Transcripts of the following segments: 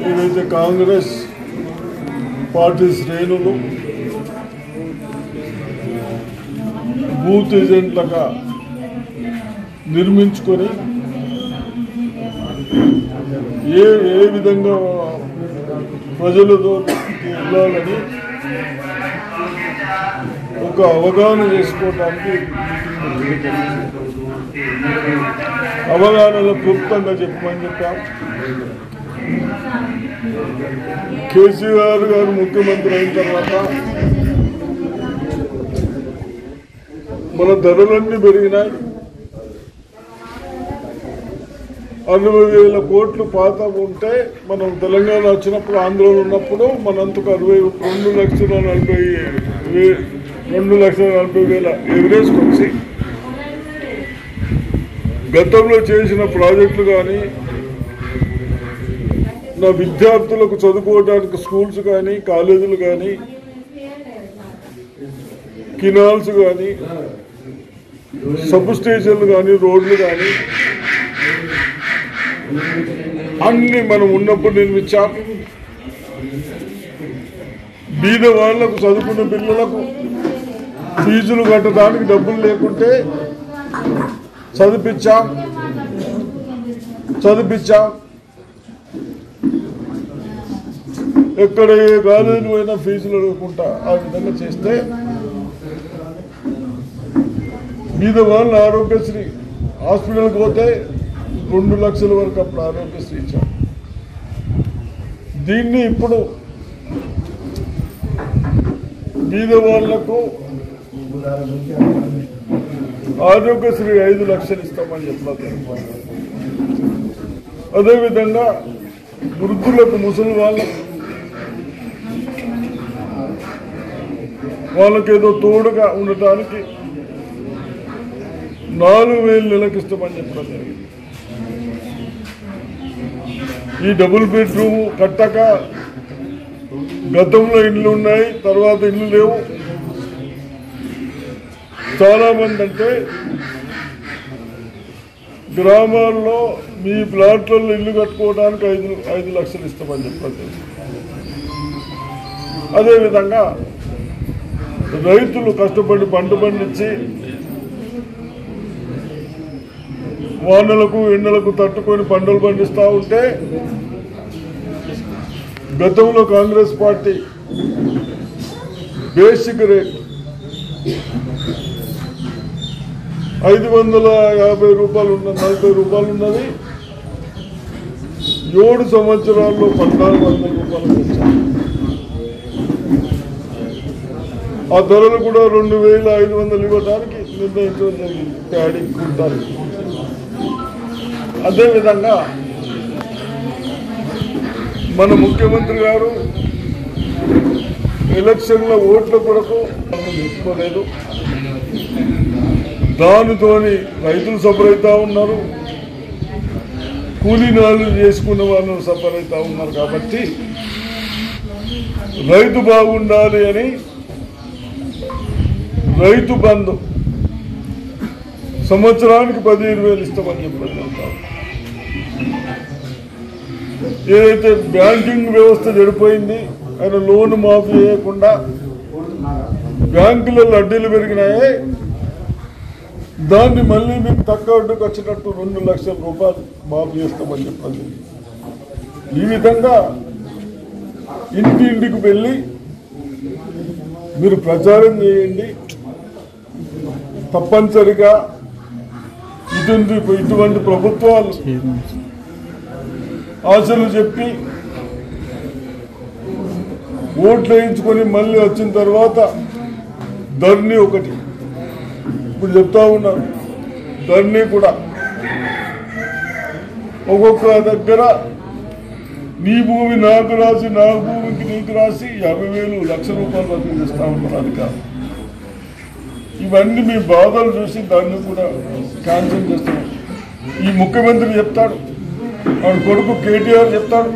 ఏదైతే కాంగ్రెస్ పార్టీ శ్రేణులు బూత్ ఏజెంట్లుగా నిర్మించుకొని ఏ విధంగా ప్రజలతో వెళ్ళాలని ఒక అవగాహన చేసుకోవడానికి అవగాహనలో క్లుప్తంగా చెప్పమని చెప్పాం. కేసీఆర్ గారు ముఖ్యమంత్రి అయిన తర్వాత మన ధరలన్నీ పెరిగినాయి. 60,000 కోట్లు పాత ఉంటే మనం తెలంగాణ వచ్చినప్పుడు ఆంధ్రలో ఉన్నప్పుడు మనంతకు 2,40,000 ఎవరేజ్కి వచ్చి గతంలో చేసిన ప్రాజెక్టులు కానీ నా విద్యార్థులకు చదువుకోవడానికి స్కూల్స్ కానీ కాలేజీలు కానీ కినాల్స్ కానీ సబ్ స్టేషన్లు కానీ రోడ్లు కానీ అన్ని మనం ఉన్నప్పుడు నిర్మించాం. బీద వాళ్లకు చదువుకున్న పిల్లలకు ఫీజులు కట్టడానికి డబ్బులు లేకుంటే చదివించాం. ఎక్కడ ఏ కాలేజీలు అయినా ఫీజులు అడగకుండా ఆ విధంగా చేస్తే బీద వాళ్ళు ఆరోగ్యశ్రీ హాస్పిటల్కి పోతే 2 లక్షల వరకు అప్పుడు ఆరోగ్యశ్రీ ఇచ్చాం. దీన్ని ఇప్పుడు బీద వాళ్లకు ఆరోగ్యశ్రీ 5 లక్షలు ఇస్తామని చెప్పారు. అదేవిధంగా వృద్ధులకు ముసలి వాళ్ళకేదో తోడుగా ఉండటానికి 4,000 నెలకు ఇస్తామని చెప్పడం జరిగింది. ఈ డబుల్ బెడ్రూమ్ కట్టక గతంలో ఇళ్ళు ఉన్నాయి, తర్వాత ఇళ్ళు లేవు. చాలా మంది అంటే గ్రామాల్లో మీ ప్లాట్లలో ఇల్లు కట్టుకోవడానికి 5 లక్షలు ఇస్తామని చెప్పారు. అదేవిధంగా రైతులు కష్టపడి పంట పండించి వానలకు ఎండలకు తట్టుకొని పంటలు పండిస్తూ ఉంటే గతంలో కాంగ్రెస్ పార్టీ బేసిక్ రేట్ 550 రూపాయలు ఉన్నది, 40 రూపాయలు ఉన్నది. 7 సంవత్సరాల్లో 1,400 రూపాయలు తెచ్చారు. ఆ ధరలు కూడా 2,500 ఇవ్వడానికి నిర్ణయించడం జరిగింది ప్యాడీ కుంటారు. అదేవిధంగా మన ముఖ్యమంత్రి గారు ఎలక్షన్ల ఓట్ల కొరకు తీసుకోలేదు. దానితోని రైతులు సఫర్ అవుతా ఉన్నారు, కూలీనాలు చేసుకున్న వాళ్ళు సఫర్ అవుతా ఉన్నారు. కాబట్టి రైతు బాగుండాలి అని రైతు బంధు సంవత్సరానికి 15,000 ఇస్తామని చెప్పారు. ఏదైతే బ్యాంకింగ్ వ్యవస్థ చెడిపోయింది, ఆయన లోన్ మాఫీ చేయకుండా బ్యాంకులలో వడ్డీలు పెరిగినాయే, దాన్ని మళ్ళీ మీకు తక్కువ వడ్డీకి వచ్చినట్టు 2 లక్షల రూపాయలు మాఫీ చేస్తామని చెప్పాలి. ఈ విధంగా ఇంటింటికి వెళ్ళి మీరు ప్రచారం చేయండి. తప్పనిసరిగా ఇటువంటి ప్రభుత్వాలు ఆశలు చెప్పి ఓట్లు వేయించుకొని మళ్ళీ వచ్చిన తర్వాత ధర్నీ ఒకటి ఇప్పుడు చెప్తా ఉన్నారు. ధర్నీ కూడా ఒక్కొక్క దగ్గర నీ భూమి నాకు రాసి, నా భూమికి నీకు రాసి 50,000 లక్ష రూపాయలు వసూలు చేస్తా ఉన్నారు అధికారులు. ఇవన్నీ మీ బాధలు చూసి దాన్ని కూడా క్యాన్సిల్ చేస్తున్నాం. ఈ ముఖ్యమంత్రి చెప్తాడు, వాడి కొడుకు కేటీఆర్ చెప్తాడు,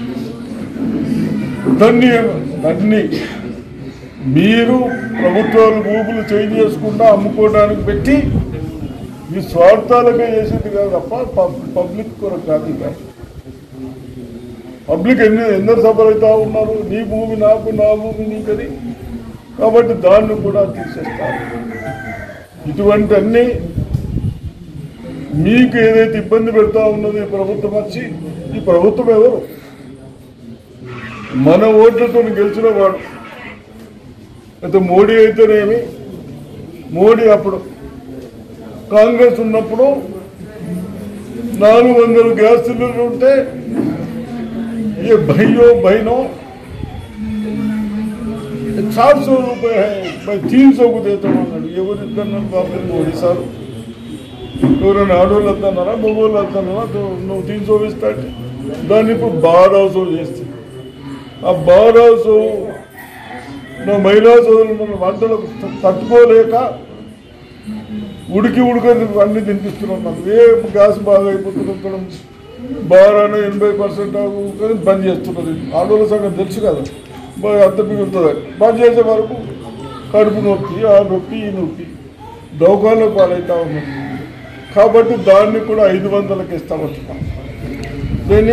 దాన్ని మీరు ప్రభుత్వాలు భూములు చేంజ్ చేసుకుంటా అమ్ముకోవడానికి పెట్టి మీ స్వార్థాలకే చేసేది కాదు తప్ప పబ్లిక్ కొరకు కాదు. పబ్లిక్ ఎందరు సఫలవుతా ఉన్నారు, నీ భూమి నాకు, నా భూమి నీకని. కాబట్టి దాన్ని కూడా తీసేస్తారు. ఇటువంటి అన్నీ మీకు ఏదైతే ఇబ్బంది పెడతా ఉన్నదో ఈ ప్రభుత్వం వచ్చి, ఈ ప్రభుత్వం ఎవరు? మన ఓట్లతో గెలిచిన వాడు. అయితే మోడీ అయితేనేమి, మోడీ అప్పుడు కాంగ్రెస్ ఉన్నప్పుడు 400 గ్యాస్ సిలిండర్లు ఉంటే ये भाइयों बहनों 400 रुपये है, मैं 300 को देता हूँ अన్నాడు. ఎవరు ఇద్దరు బాబు మోడీ సార్? ఎవరైనా ఆడవాళ్ళు వద్దన్నారా, మగవాళ్ళు వద్దన్నారా? నువ్వు 300 ఇస్తాంటే దాన్ని ఇప్పుడు 1200 చేస్తే, ఆ 1200 నా మహిళా సోదరులు వంటలకు తట్టుకోలేక ఉడికి అన్ని తినిపిస్తున్నాం. నాకు ఏ గ్యాస్ బాగా అయిపోతున్నాం, బారాన 80% బంద్ చేస్తున్నది. ఆడవాళ్ళ సంగతి తెలుసు కదా, బాగా అంత మిగులుతుంది. బంద్ చేసే వరకు కడుపు నొప్పి, ఆ నొప్పి, ఈ నొప్పి, దౌకాల్లో పాలవుతా ఉన్నది. కాబట్టి దాన్ని కూడా 500కి ఇస్తామంటున్నాం. దీన్ని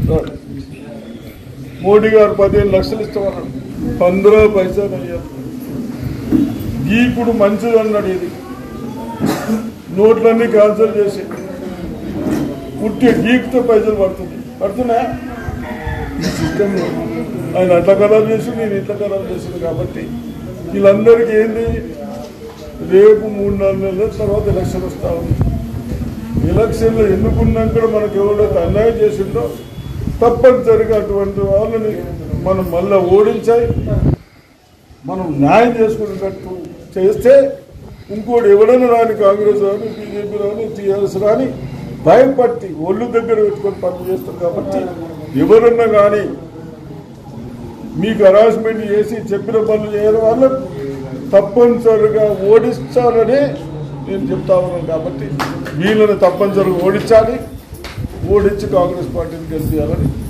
మోడీ గారు 15 లక్షలు ఇస్తామన్నాడు, 15 పైసలు అయ్యారు. గీకుడు మంచిది అన్నాడు. ఇది నోట్లన్నీ క్యాన్సిల్ చేసి పుట్టి గీకుతో పైసలు పడుతున్నాయా? ఈ సిస్టంలో ఆయన అట్లా ఖరాబ్ చేసి, నేను ఇట్లా ఖరాబ్ చేసింది. కాబట్టి వీళ్ళందరికీ ఏంది, రేపు 3-4 నెలల తర్వాత ఎలక్షన్ వస్తూ ఉంది. ఎలక్షన్లో ఎన్నుకున్నాక మనకు ఎవరైతే అన్యాయం చేసిందో తప్పనిసరిగా అటువంటి వాళ్ళని మనం మళ్ళీ ఓడించాయి, మనం న్యాయం చేసుకునేటట్టు చేస్తే ఇంకోటి ఎవరైనా రాని, కాంగ్రెస్ రాని, బీజేపీ రాని, టీఆర్ఎస్ రాని భయపట్టి ఒళ్ళు దగ్గర పెట్టుకొని పనులు చేస్తారు. కాబట్టి ఎవరన్నా కానీ మీకు హరాస్మెంట్ చేసి చెప్పిన పనులు చేయడం వల్ల తప్పనిసరిగా ఓడిస్తారని నేను చెప్తా ఉన్నాను. కాబట్టి వీళ్ళని తప్పనిసరిగా ఓడించాలి, ఓడించి కాంగ్రెస్ పార్టీని గెలిపించాలని